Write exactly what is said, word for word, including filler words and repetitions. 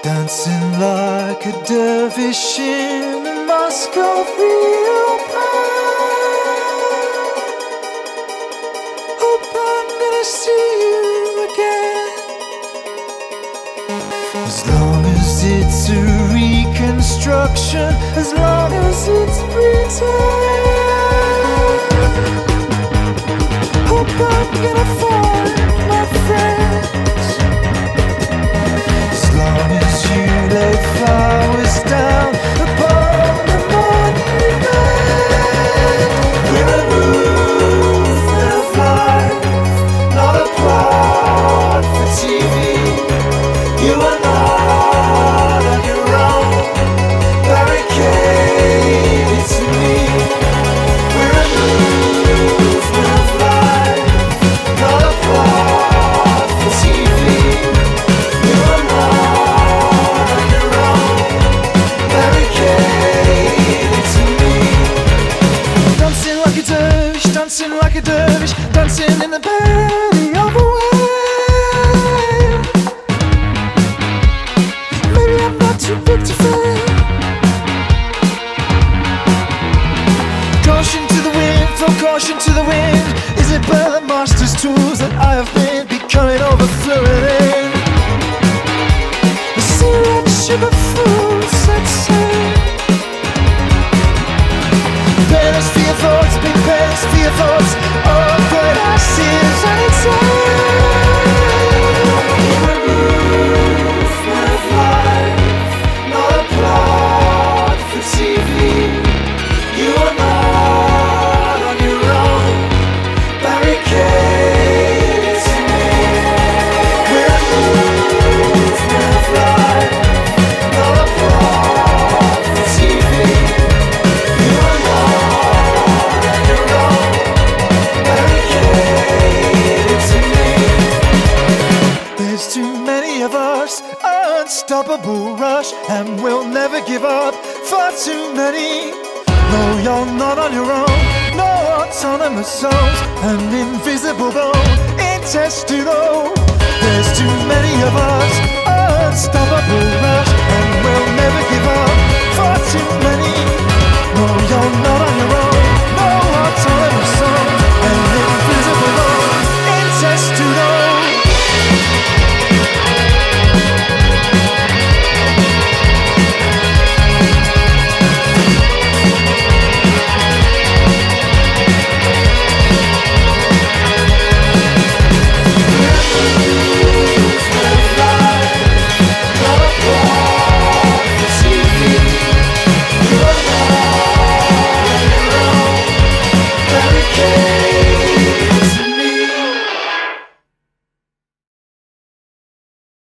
dancing like a dervish in a Moscow real pie. Hope I'm gonna see you again. As long as it's a reconstruction, as long as it's pretend. Hope I'm gonna find my friends. As long as you lay flowers down upon the monument. We're a movement of life, not a plot for T V. You are not on your own, barricaded to me. We're a movement of life, not a plot for T V. You are not on your own, barricaded to me. Dancing like a dervish, dancing like a dervish, dancing in the belly of a whale. Maybe I'm not too big to fail. Caution to the wind, throw caution to the wind. Is it by the master's tools that I have been becoming overflowing in? The sea and sugar fools that say, prepare us for your thoughts, prepare us for your thoughts. Oh, but I see is anytime. We're a movement of life, not a plot for T V. You are not on your own, barricaded to me. We're a movement of life, not a plot for T V. You are not on your own, barricaded to me. There's too many of us, unstoppable rush, and we'll never give up. Far too many. No, you're not on your own. No autonomous souls, an invisible bone, intestinal. There's too many of us, unstoppable rush, and we'll never give up. Far too many. No, you're not